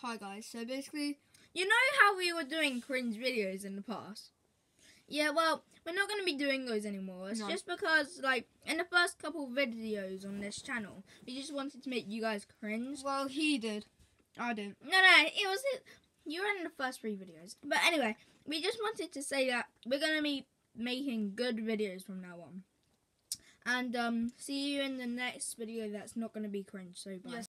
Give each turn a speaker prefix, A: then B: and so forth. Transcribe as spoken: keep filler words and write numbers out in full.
A: Hi guys, so basically,
B: you know how we were doing cringe videos in the past? Yeah, well, we're not going to be doing those anymore. It's
A: No.
B: just because, like, in the first couple videos on this channel, we just wanted to make you guys cringe.
A: well, he did. I didn't.
B: No, no, it was, you were in the first three videos. But anyway, we just wanted to say that we're going to be making good videos from now on. And, um, see you in the next video that's not going to be cringe, so bye. Yes.